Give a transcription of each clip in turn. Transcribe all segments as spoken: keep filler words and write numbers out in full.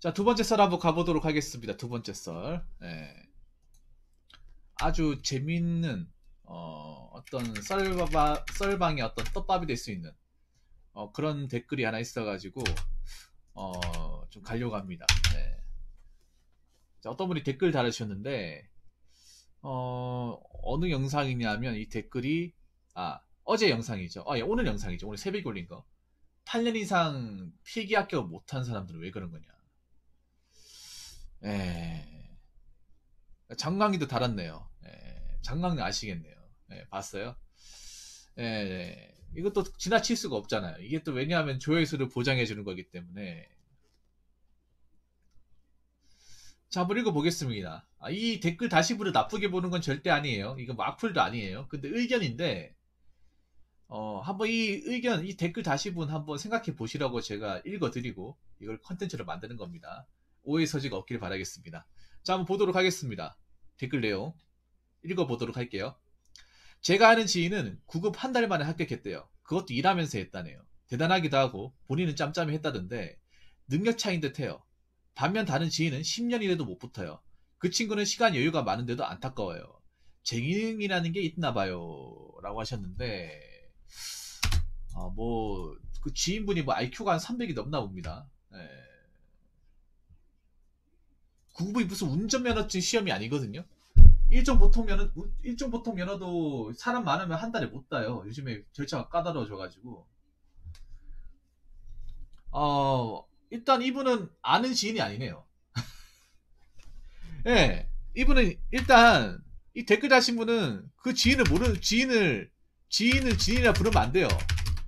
자, 두 번째 썰 한번 가보도록 하겠습니다. 두 번째 썰. 예. 아주 재밌는 어, 어떤 썰바, 썰방의 어떤 떡밥이 될 수 있는 어, 그런 댓글이 하나 있어가지고 어, 좀 가려고 합니다. 예. 자, 어떤 분이 댓글 달아주셨는데 어, 어느 영상이냐면 이 댓글이 아 어제 영상이죠. 아, 예, 오늘 영상이죠. 오늘 새벽에 올린 거. 팔 년 이상 필기 합격 못한 사람들은 왜 그런 거냐. 예. 장강이도 달았네요. 예, 장강이 아시겠네요. 예, 봤어요? 예, 예. 이것도 지나칠 수가 없잖아요. 이게 또 왜냐하면 조회수를 보장해 주는 거기 때문에. 자, 한번 읽어보겠습니다. 아, 이 댓글 다시부를 나쁘게 보는 건 절대 아니에요. 이거 뭐 악플도 아니에요. 근데 의견인데, 어, 한번 이 의견, 이 댓글 다시분 한번 생각해 보시라고 제가 읽어드리고, 이걸 컨텐츠로 만드는 겁니다. 오해 소지가 없길 바라겠습니다. 자, 한번 보도록 하겠습니다. 댓글 내용. 읽어보도록 할게요. 제가 아는 지인은 구급 한 달 만에 합격했대요. 그것도 일하면서 했다네요. 대단하기도 하고 본인은 짬짬이 했다던데 능력 차이인 듯해요. 반면 다른 지인은 십 년이라도 못 붙어요. 그 친구는 시간 여유가 많은데도 안타까워요. 재능이라는 게 있나 봐요. 라고 하셨는데 어, 뭐, 그 지인분이 뭐 아이큐가 한 삼백이 넘나 봅니다. 예. 구급이 무슨 운전면허증 시험이 아니거든요. 일종 보통 면허, 일종 보통 면허도 사람 많으면 한 달에 못 따요. 요즘에 절차가 까다로워져가지고. 어, 일단 이분은 아는 지인이 아니네요. 예. 네, 이분은 일단 이 댓글 다신 분은 그 지인을 모르는, 지인을, 지인을 지인이라 부르면 안 돼요.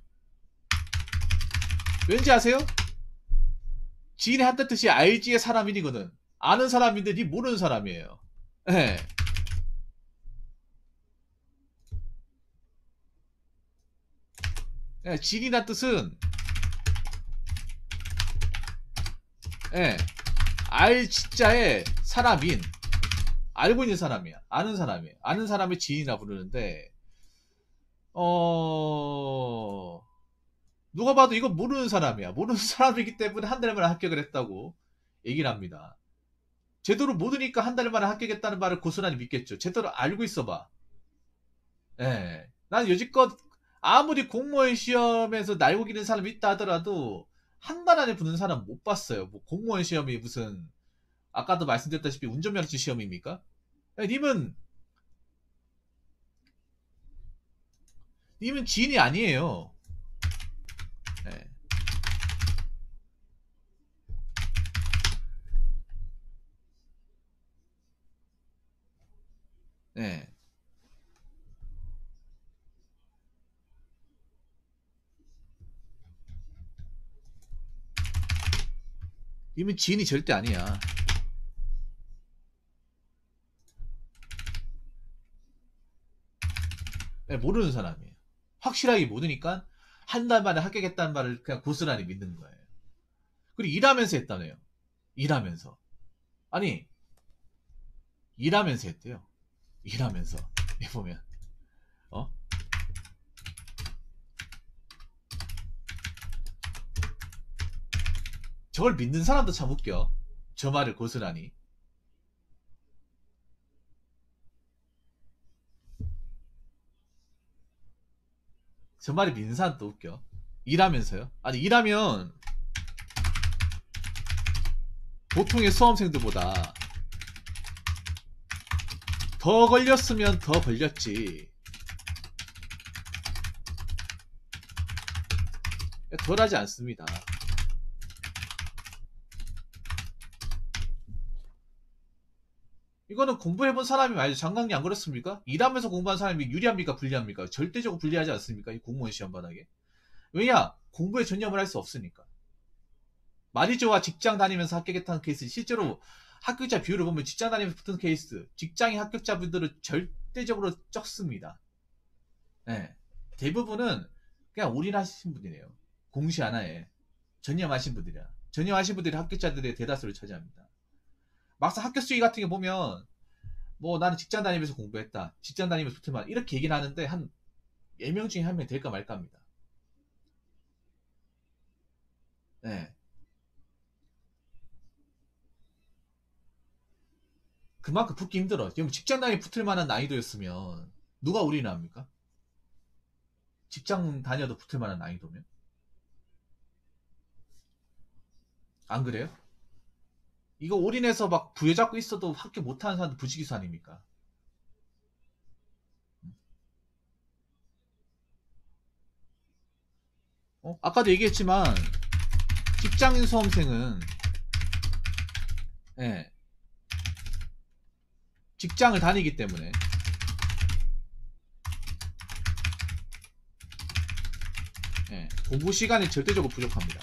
왠지 아세요? 지인의 한뜻 뜻이 알지의 사람이거든. 아는 사람인데 니 모르는 사람이에요. 예. 네. 예, 지인이란 뜻은 예, 알 진짜의 사람인 알고 있는 사람이야. 아는 사람이야. 아는 사람의 지인이라 부르는데 어 누가 봐도 이거 모르는 사람이야. 모르는 사람이기 때문에 한 달 만에 합격을 했다고 얘기를 합니다. 제대로 모르니까 한 달 만에 합격했다는 말을 고스란히 믿겠죠. 제대로 알고 있어봐. 예, 난 여지껏 아무리 공무원 시험에서 날고 기는 사람이 있다 하더라도 한 달 안에 붙는 사람 못 봤어요. 뭐 공무원 시험이 무슨 아까도 말씀드렸다시피 운전면허증 시험입니까? 야, 님은 님은 지인이 아니에요. 네. 네. 님은 지인이 절대 아니야. 네, 모르는 사람이에요. 확실하게 모르니까 한 달 만에 합격했다는 말을 그냥 고스란히 믿는 거예요. 그리고 일하면서 했다네요. 일하면서. 아니, 일하면서 했대요. 일하면서. 이 보면. 어? 저걸 믿는 사람도 참 웃겨. 저 말을 고스란히. 저 말을 믿는 사람도 웃겨. 일하면서요? 아니, 일하면 보통의 수험생들보다 더 걸렸으면 더 걸렸지. 덜하지 않습니다. 이거는 공부해본 사람이 말이죠. 장강이 안 그렇습니까? 일하면서 공부한 사람이 유리합니까? 불리합니까? 절대적으로 불리하지 않습니까? 이 공무원 시험 바닥에. 왜냐? 공부에 전념을 할 수 없으니까. 말이죠와 직장 다니면서 합격했다는 케이스, 실제로 합격자 비율을 보면 직장 다니면서 붙은 케이스, 직장인 합격자분들은 절대적으로 적습니다. 네. 대부분은 그냥 올인하신 분이래요. 공시 하나에 전념하신 분들이야. 전념하신 분들이 합격자들의 대다수를 차지합니다. 막상 합격 수위 같은 게 보면 뭐 나는 직장 다니면서 공부했다, 직장 다니면서 붙으면 이렇게 얘기는 하는데 한 열 명 중에 한 명 될까 말까 합니다. 네. 그만큼 붙기 힘들어. 지금 직장 다니 붙을 만한 난이도였으면 누가 올인합니까? 직장 다녀도 붙을 만한 난이도면? 안 그래요? 이거 올인해서 막 부여잡고 있어도 학교 못하는 사람도 부지기수 아닙니까? 어? 아까도 얘기했지만 직장인 수험생은 예, 직장을 다니기 때문에 예, 공부 시간이 절대적으로 부족합니다.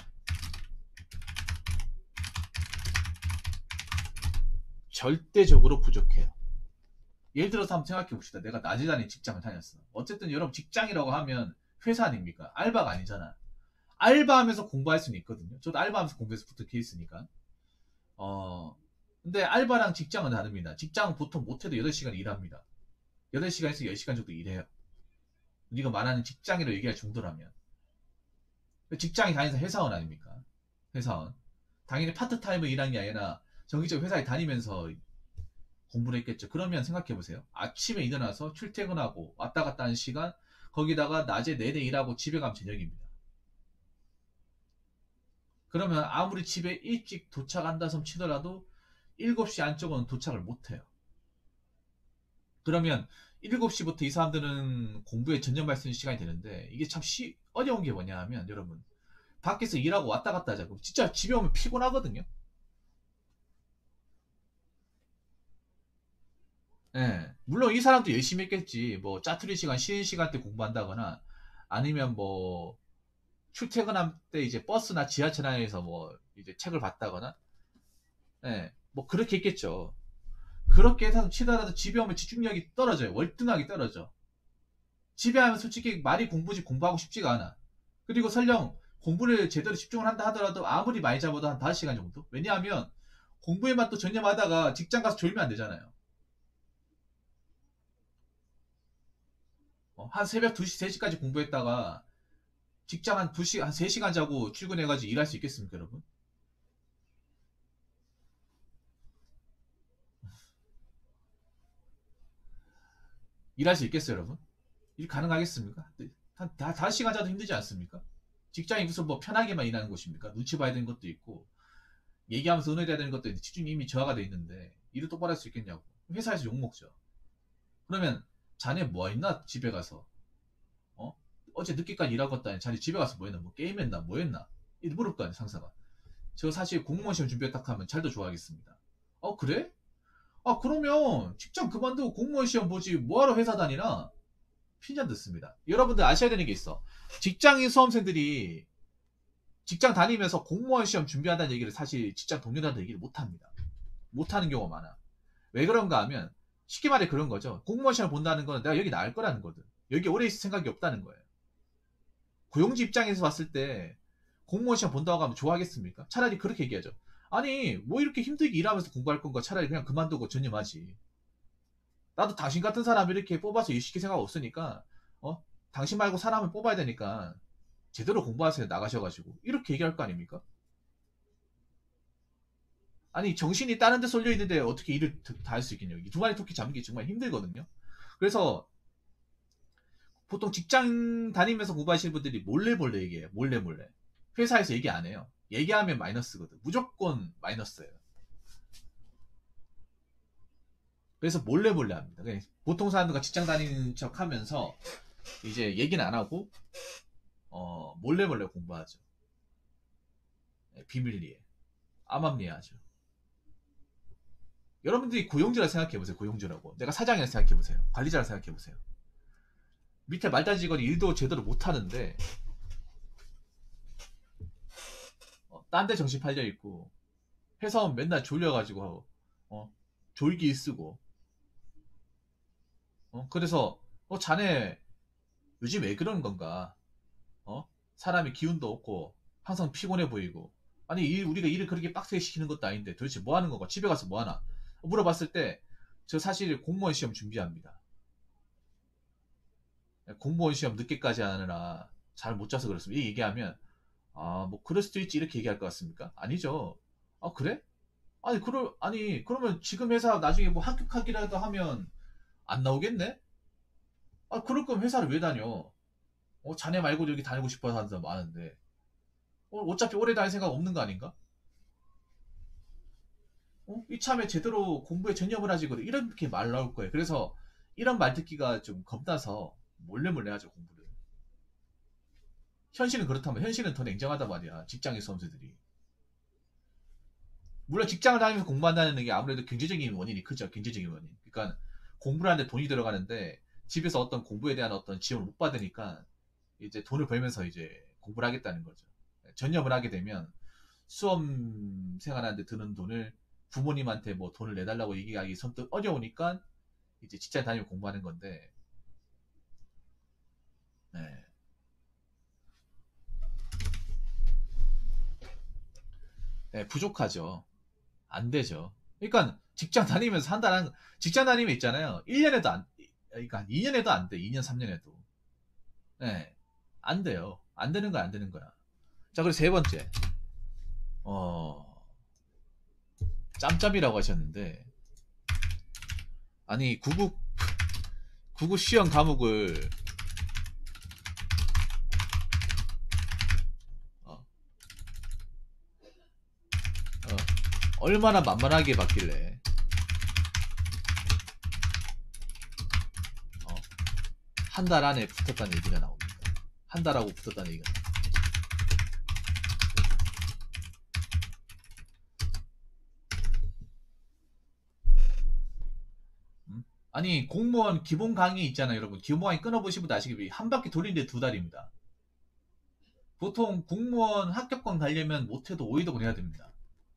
절대적으로 부족해요. 예를 들어서 한번 생각해 봅시다. 내가 낮에 다니는 직장을 다녔어. 어쨌든 여러분 직장이라고 하면 회사 아닙니까? 알바가 아니잖아. 알바하면서 공부할 수는 있거든요. 저도 알바하면서 공부해서 붙은 케이스니까. 어, 근데 알바랑 직장은 다릅니다. 직장은 보통 못해도 여덟 시간 일합니다. 여덟 시간에서 열 시간 정도 일해요. 우리가 말하는 직장이라고 얘기할 정도라면. 직장이 다니면서 회사원 아닙니까? 회사원. 당연히 파트타임을 일하는 게 아니라 정기적 회사에 다니면서 공부를 했겠죠. 그러면 생각해보세요. 아침에 일어나서 출퇴근하고 왔다 갔다 하는 시간, 거기다가 낮에 내내 일하고 집에 가면 저녁입니다. 그러면 아무리 집에 일찍 도착한다 손 치더라도 일곱 시 안쪽은 도착을 못해요. 그러면 일곱 시부터 이 사람들은 공부에 전념할 수 있는 시간이 되는데 이게 참 쉬, 어려운 게 뭐냐 하면 여러분 밖에서 일하고 왔다 갔다 하자고 진짜 집에 오면 피곤하거든요. 예. 물론 이 사람도 열심히 했겠지. 뭐 짜투리 시간 쉬는 시간 때 공부한다거나 아니면 뭐 출퇴근할 때 이제 버스나 지하철 안에서 뭐 이제 책을 봤다거나 예. 뭐 그렇게 했겠죠. 그렇게 해서 치더라도 집에 오면 집중력이 떨어져요. 월등하게 떨어져. 집에 하면 솔직히 말이 공부지 공부하고 싶지가 않아. 그리고 설령 공부를 제대로 집중을 한다 하더라도 아무리 많이 잡아도 한 다섯 시간 정도? 왜냐하면 공부에만 또 전념하다가 직장 가서 졸면 안 되잖아요. 어, 한 새벽 두 시, 세 시까지 공부했다가 직장 한 두 시, 한 세 시간 자고 출근해가지고 일할 수 있겠습니까, 여러분? 일할 수 있겠어요, 여러분? 일 가능하겠습니까? 네. 한 다, 다섯 시간 자도 힘들지 않습니까? 직장이 무슨 뭐 편하게만 일하는 곳입니까? 눈치 봐야 되는 것도 있고, 얘기하면서 은혜해야 되는 것도 있는데, 집중이 이미 저하가 돼 있는데, 일을 똑바로 할 수 있겠냐고. 회사에서 욕먹죠. 그러면, 자네 뭐 했나? 집에 가서. 어? 어제 늦게까지 일하고 왔다니, 자네 집에 가서 뭐 했나? 뭐 게임했나? 뭐 했나? 이렇게 물을 거 아니야, 상사가. 저 사실 공무원 시험 준비했다 하면 잘도 좋아하겠습니다. 어, 그래? 아, 그러면 직장 그만두고 공무원 시험 보지 뭐하러 회사 다니나? 핀잔 듣습니다. 여러분들 아셔야 되는 게 있어. 직장인 수험생들이 직장 다니면서 공무원 시험 준비한다는 얘기를 사실 직장 동료들한테 얘기를 못합니다. 못하는 경우가 많아. 왜 그런가 하면 쉽게 말해 그런 거죠. 공무원 시험 본다는 건 내가 여기 나을 거라는 거든. 여기 오래 있을 생각이 없다는 거예요. 고용주 입장에서 봤을 때 공무원 시험 본다고 하면 좋아하겠습니까? 차라리 그렇게 얘기하죠. 아니 뭐 이렇게 힘들게 일하면서 공부할 건가 차라리 그냥 그만두고 전념하지. 나도 당신 같은 사람 이렇게 뽑아서 일시킬 생각 없으니까 어 당신 말고 사람을 뽑아야 되니까 제대로 공부하세요 나가셔가지고 이렇게 얘기할 거 아닙니까? 아니 정신이 다른 데 쏠려 있는데 어떻게 일을 다 할 수 있겠냐고. 이 두 마리 토끼 잡는 게 정말 힘들거든요. 그래서 보통 직장 다니면서 공부하시는 분들이 몰래 몰래 얘기해요. 몰래 몰래. 회사에서 얘기 안 해요. 얘기하면 마이너스거든. 무조건 마이너스예요. 그래서 몰래 몰래 합니다. 보통 사람들과 직장 다니는 척 하면서 이제 얘기는 안 하고 어, 몰래 몰래 공부하죠. 비밀리에. 암암리에 하죠. 여러분들이 고용주라 생각해보세요. 고용주라고. 내가 사장이라 생각해보세요. 관리자라 생각해보세요. 밑에 말단 직원이 일도 제대로 못하는데 어, 딴 데 정신 팔려있고 회사원 맨날 졸려가지고 어, 졸기 쓰고 어, 그래서 어, 자네 요즘 왜 그런 건가? 어? 사람이 기운도 없고 항상 피곤해 보이고 아니 일, 우리가 일을 그렇게 빡세게 시키는 것도 아닌데 도대체 뭐 하는 건가? 집에 가서 뭐 하나? 물어봤을 때 저 사실 공무원 시험 준비합니다. 공무원 시험 늦게까지 하느라 잘 못 자서 그렇습니다. 이 얘기하면 아 뭐 그럴 수도 있지 이렇게 얘기할 것 같습니까? 아니죠. 아 그래? 아니, 그러, 아니, 그러면 지금 회사 나중에 뭐 합격하기라도 하면 안 나오겠네? 아, 그럴 거면 회사를 왜 다녀? 어, 자네 말고 여기 다니고 싶어서 하는 사람 많은데. 어, 어차피 오래 다닐 생각 없는 거 아닌가? 어? 이참에 제대로 공부에 전념을 하지, 그래. 이렇게 말 나올 거예요. 그래서 이런 말 듣기가 좀 겁나서 몰래 몰래 하죠, 공부를. 현실은 그렇다면, 현실은 더 냉정하단 말이야, 직장의 수험생들이. 물론 직장을 다니면서 공부한다는 게 아무래도 경제적인 원인이 크죠. 경제적인 원인. 그러니까 공부를 하는데 돈이 들어가는데 집에서 어떤 공부에 대한 어떤 지원을 못 받으니까 이제 돈을 벌면서 이제 공부를 하겠다는 거죠. 전념을 하게 되면 수험 생활하는데 드는 돈을 부모님한테 뭐 돈을 내달라고 얘기하기 선뜻 어려우니까 이제 직장 다니고 공부하는 건데, 네. 네, 부족하죠. 안 되죠. 그러니까 직장 다니면서 한 달 한, 직장 다니면 있잖아요. 일 년에도 안, 그러니까 이 년에도 안 돼. 이 년, 삼 년에도. 네. 안 돼요. 안 되는 거야, 안 되는 거야. 자, 그리고 세 번째. 어, 짬짬이라고 하셨는데, 아니, 구급, 구급 시험 과목을, 어, 어, 얼마나 만만하게 받길래, 어, 한 달 안에 붙었다는 얘기가 나옵니다. 한 달하고 붙었다는 얘기가 나옵니다. 음? 아니, 공무원 기본 강의 있잖아요, 여러분. 기본 강의 끊어보시면 아시겠지만, 한 바퀴 돌리는데 두 달입니다. 보통 공무원 합격권 가려면 못해도 오, 이독은 해야 됩니다.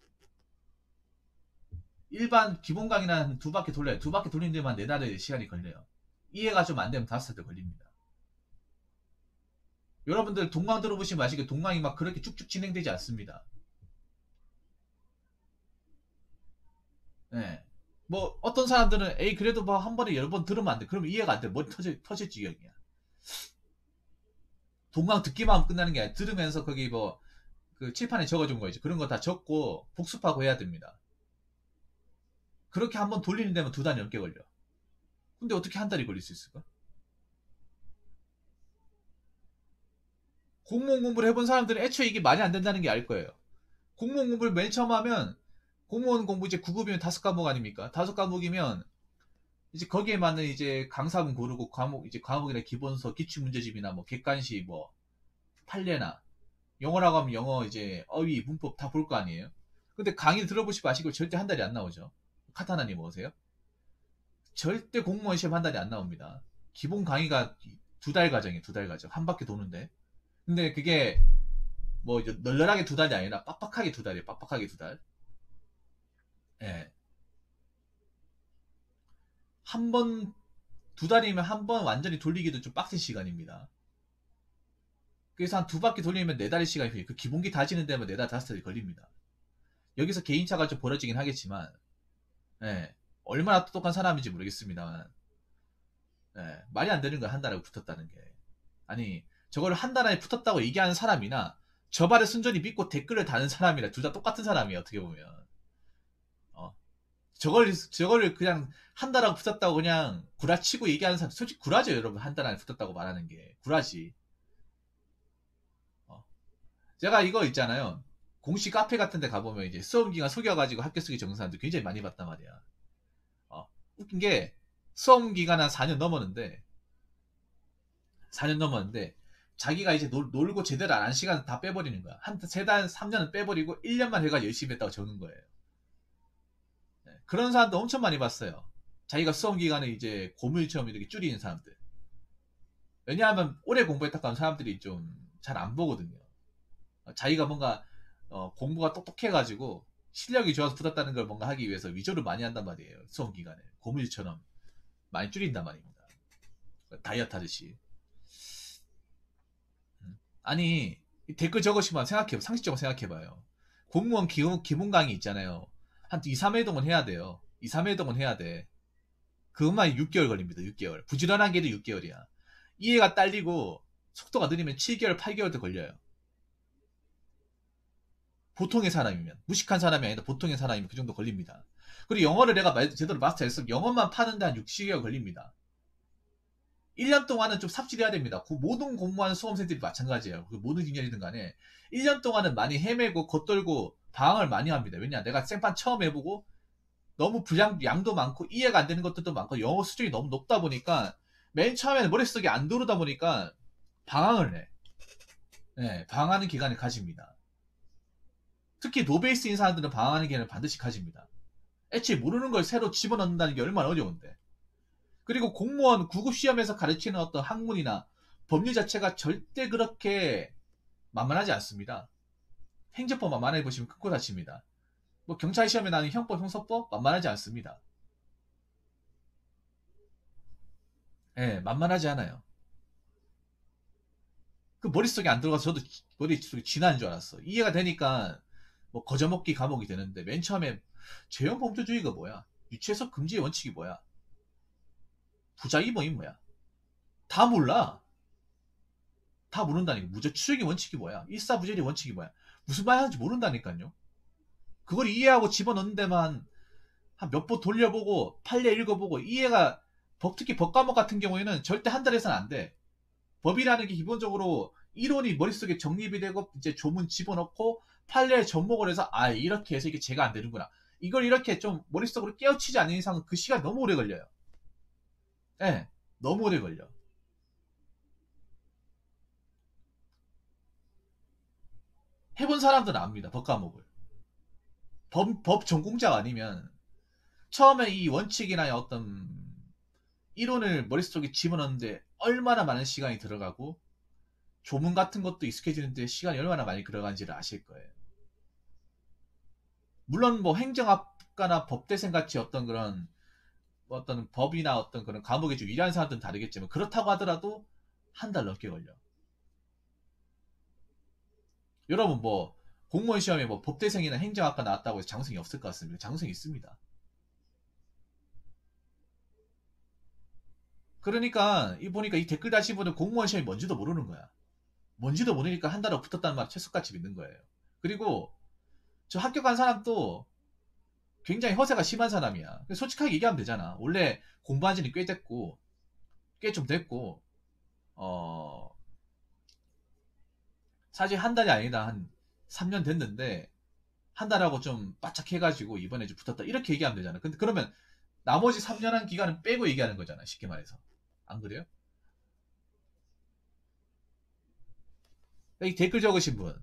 일반 기본 강의는 한 두 바퀴 돌려요. 두 바퀴 돌리는 데만 네 달의 시간이 걸려요. 이해가 좀 안 되면 다섯 달 걸립니다. 여러분들 동강 들어보시면 아시겠 동강이 막 그렇게 쭉쭉 진행되지 않습니다. 네. 뭐 어떤 사람들은 에이 그래도 뭐 한 번에 여러 번 들으면 안 돼. 그러면 이해가 안 돼. 머리 터져 터질 지경이야. 동강 듣기만 하면 끝나는 게 아니라 들으면서 거기 뭐 그 칠판에 적어준 거 있죠. 그런 거 다 적고 복습하고 해야 됩니다. 그렇게 한 번 돌리는 데면 두 달 넘게 걸려. 근데 어떻게 한 달이 걸릴 수 있을까? 공무원 공부를 해본 사람들은 애초에 이게 말이 안 된다는 게 알 거예요. 공무원 공부를 맨 처음 하면 공무원 공부 이제 구 급이면 다섯 과목 아닙니까? 다섯 과목이면 이제 거기에 맞는 이제 강사분 고르고 과목 이제 과목이나 기본서 기출 문제집이나 뭐 객관식 뭐 판례나 영어라고 하면 영어 이제 어휘 문법 다 볼 거 아니에요. 근데 강의 들어보시고 아시고 절대 한 달이 안 나오죠. 카타나님 뭐세요? 절대 공무원 시험 한 달이 안 나옵니다. 기본 강의가 두 달 과정이에요. 두 달 과정 한 바퀴 도는데. 근데 그게 뭐 이제 널널하게 두 달이 아니라 빡빡하게 두 달이에요. 빡빡하게 두 달. 예. 한 번, 두 달이면 한 번 완전히 돌리기도 좀 빡센 시간입니다. 그래서 한 두 바퀴 돌리면 네 달의 시간이 걸려요. 그 기본기 다지는 데면 네 달, 다섯 달이 걸립니다. 여기서 개인차가 좀 벌어지긴 하겠지만, 예. 얼마나 똑똑한 사람인지 모르겠습니다만, 예. 말이 안 되는 거야, 한 달에 붙었다는 게. 아니, 저걸 한 달 안에 붙었다고 얘기하는 사람이나, 저 말을 순전히 믿고 댓글을 다는 사람이나, 둘 다 똑같은 사람이에요, 어떻게 보면. 어. 저걸, 저거를 그냥 한 달 하고 붙었다고 그냥 구라치고 얘기하는 사람, 솔직히 구라죠, 여러분. 한 달 안에 붙었다고 말하는 게. 구라지. 어. 제가 이거 있잖아요. 공식 카페 같은 데 가보면 이제 수험기간 속여가지고 학교 쓰기 적는 사람들 굉장히 많이 봤단 말이야. 어. 웃긴 게, 수험기간 한 사 년 넘었는데, 사 년 넘었는데, 자기가 이제 놀, 놀고 제대로 안 한 시간 다 빼버리는 거야. 한 세 달, 삼 년은 빼버리고 일 년만 해가 열심히 했다고 적는 거예요. 네. 그런 사람도 엄청 많이 봤어요. 자기가 수험 기간에 이제 고물처럼 이렇게 줄이는 사람들. 왜냐하면 오래 공부했다고 하면 사람들이 좀 잘 안 보거든요. 자기가 뭔가 어, 공부가 똑똑해가지고 실력이 좋아서 붙었다는 걸 뭔가 하기 위해서 위조를 많이 한단 말이에요. 수험 기간에 고물처럼 많이 줄인단 말입니다. 다이어트 하듯이. 음. 아니 댓글 적으시면 생각해 상식적으로 생각해봐요. 공무원 기본, 기본 강의 있잖아요. 한 이, 삼 회 동안 해야 돼요. 이, 삼 회 동안 해야 돼. 그것만 육 개월 걸립니다. 육 개월. 부지런한 게도 육 개월이야. 이해가 딸리고 속도가 느리면 칠 개월, 팔 개월도 걸려요. 보통의 사람이면. 무식한 사람이 아니라 보통의 사람이면 그 정도 걸립니다. 그리고 영어를 내가 제대로 마스터했으면 영어만 파는데 한 육, 칠 개월 걸립니다. 일 년 동안은 좀 삽질해야 됩니다. 그 모든 공무원 수험생들이 마찬가지예요. 그 모든 인연이든 간에 일 년 동안은 많이 헤매고 겉돌고 방황을 많이 합니다. 왜냐, 내가 생판 처음 해보고 너무 분량 양도 많고 이해가 안 되는 것들도 많고 영어 수준이 너무 높다 보니까 맨 처음에는 머릿속에 안 들어오다 보니까 방황을 해. 네, 방황하는 기간을 가집니다. 특히 노베이스인 사람들은 방황하는 기간을 반드시 가집니다. 애초에 모르는 걸 새로 집어넣는다는 게 얼마나 어려운데. 그리고 공무원 구급 시험에서 가르치는 어떤 학문이나 법률 자체가 절대 그렇게 만만하지 않습니다. 행정법 만만해 보시면 큰 코 다칩니다. 뭐 경찰 시험에 나는 형법, 형사법 만만하지 않습니다. 예, 네, 만만하지 않아요. 그 머릿속에 안 들어가서 저도 머릿속에 지나는 줄 알았어. 이해가 되니까 뭐 거저먹기 감옥이 되는데 맨 처음에 재형 범죄주의가 뭐야? 유치해석 금지의 원칙이 뭐야? 부작위 뭐임 뭐야? 다 몰라. 다 모른다니까. 무죄 추정의 원칙이 뭐야? 일사부재의 원칙이 뭐야? 무슨 말 하는지 모른다니까요. 그걸 이해하고 집어넣는 데만 한 몇 번 돌려보고 판례 읽어보고 이해가 법, 특히 법과목 같은 경우에는 절대 한 달에서는 안 돼. 법이라는 게 기본적으로 이론이 머릿속에 정립이 되고 이제 조문 집어넣고 판례에 접목을 해서 아 이렇게 해서 이게 제가 안 되는구나. 이걸 이렇게 좀 머릿속으로 깨우치지 않는 이상은 그 시간 너무 오래 걸려요. 예, 네, 너무 오래 걸려. 해본 사람들은 압니다. 법 과목을. 법, 법 전공자가 아니면 처음에 이 원칙이나 어떤 이론을 머릿속에 집어넣는데 얼마나 많은 시간이 들어가고 조문 같은 것도 익숙해지는데 시간이 얼마나 많이 들어가는지를 아실 거예요. 물론 뭐 행정학과나 법대생 같이 어떤 그런 어떤 법이나 어떤 그런 과목에 좀 일하는 사람들은 다르겠지만 그렇다고 하더라도 한 달 넘게 걸려. 여러분 뭐 공무원 시험에 뭐 법대생이나 행정학과 나왔다고 해서 장성이 없을 것 같습니다. 장성이 있습니다. 그러니까 이 보니까 이 댓글 다신 분은 공무원 시험이 뭔지도 모르는 거야. 뭔지도 모르니까 한 달에 붙었다는 말 채석같이 믿는 거예요. 그리고 저 학교 간 사람도 굉장히 허세가 심한 사람이야. 솔직하게 얘기하면 되잖아. 원래 공부한 지는 꽤 됐고 꽤 좀 됐고 어 사실 한 달이 아니다 한 삼 년 됐는데 한 달하고 좀 바짝 해가지고 이번에 좀 붙었다 이렇게 얘기하면 되잖아. 근데 그러면 나머지 삼 년 한 기간은 빼고 얘기하는 거잖아. 쉽게 말해서. 안 그래요? 이 댓글 적으신 분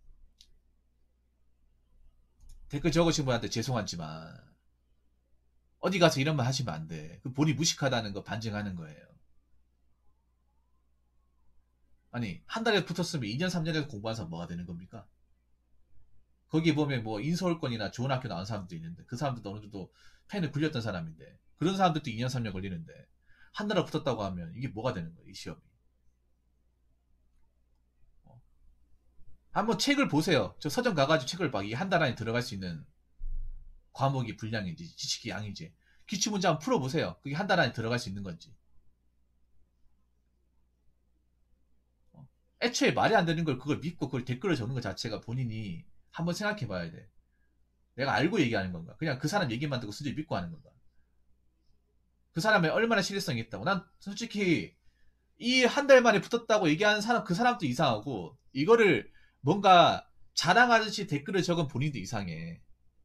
댓글 적으신 분한테 죄송하지만 어디 가서 이런 말 하시면 안 돼. 그 본이 무식하다는 거 반증하는 거예요. 아니 한 달에 붙었으면 이 년 삼 년에서 공부한 사람 뭐가 되는 겁니까? 거기 보면 뭐 인서울권이나 좋은 학교 나온 사람도 있는데 그 사람들도 어느 정도 펜을 굴렸던 사람인데 그런 사람들도 이 년 삼 년 걸리는데 한 달에 붙었다고 하면 이게 뭐가 되는 거예요? 이 시험이. 어. 한번 책을 보세요. 저 서점 가가지고 책을 봐. 이게 한 달 안에 들어갈 수 있는 과목이 분량인지 지식이 양인지 기출문제 한번 풀어보세요. 그게 한 달 안에 들어갈 수 있는 건지. 어. 애초에 말이 안 되는 걸 그걸 믿고 그걸 댓글을 적는 것 자체가 본인이 한번 생각해 봐야 돼. 내가 알고 얘기하는 건가? 그냥 그 사람 얘기만 듣고 수지 믿고 하는 건가? 그 사람이 얼마나 신뢰성이 있다고? 난 솔직히 이 한 달 만에 붙었다고 얘기하는 사람 그 사람도 이상하고 이거를 뭔가 자랑하듯이 댓글을 적은 본인도 이상해.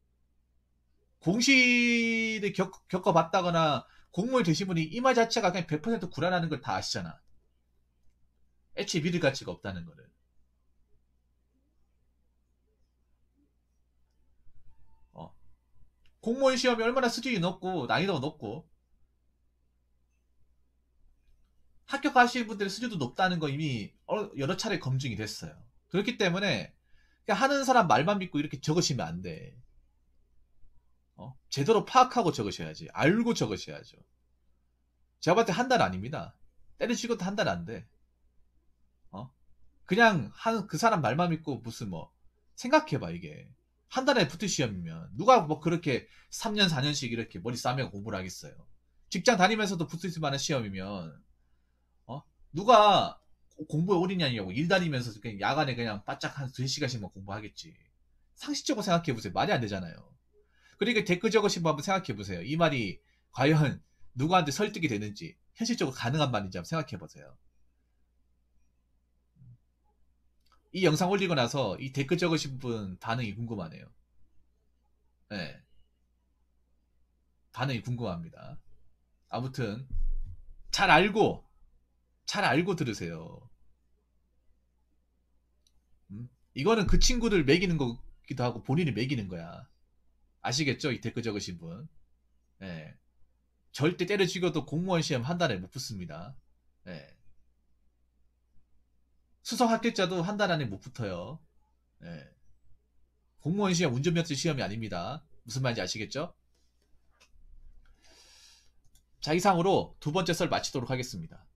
공시를 겪, 겪어봤다거나 공무원이 되신 분이 이 말 자체가 그냥 백 퍼센트 구라라는 걸 다 아시잖아. 애초에 믿을 가치가 없다는 거를. 어. 공무원 시험이 얼마나 수준이 높고 난이도가 높고 합격하시는 분들의 수준도 높다는 거 이미 여러 차례 검증이 됐어요. 그렇기 때문에 하는 사람 말만 믿고 이렇게 적으시면 안 돼. 어? 제대로 파악하고 적으셔야지. 알고 적으셔야죠. 제가 봤을 때 한 달 아닙니다. 때려치고도 한 달 안 돼. 어? 그냥 한 그 사람 말만 믿고 무슨 뭐 생각해봐 이게 한 달에 붙을 시험이면 누가 뭐 그렇게 삼 년 사 년씩 이렇게 머리 싸매고 공부를 하겠어요. 직장 다니면서도 붙을 만한 시험이면 어? 누가 공부에 올인이 아니냐고 일 다니면서 그냥 야간에 그냥 바짝 한 두 시간씩만 공부하겠지. 상식적으로 생각해보세요. 말이 안 되잖아요. 그러니까 댓글 적으신 분 한번 생각해보세요. 이 말이 과연 누구한테 설득이 되는지, 현실적으로 가능한 말인지 한번 생각해보세요. 이 영상 올리고 나서 이 댓글 적으신 분 반응이 궁금하네요. 네. 반응이 궁금합니다. 아무튼 잘 알고 잘 알고 들으세요. 음? 이거는 그 친구들 매기는 거기도 하고 본인이 매기는 거야. 아시겠죠? 이 댓글 적으신 분. 네. 절대 때려 죽여도 공무원 시험 한 달에 못 붙습니다. 네. 수석 합격자도 한 달 안에 못 붙어요. 네. 공무원 시험 운전면허 시험이 아닙니다. 무슨 말인지 아시겠죠? 자, 이상으로 두 번째 썰 마치도록 하겠습니다.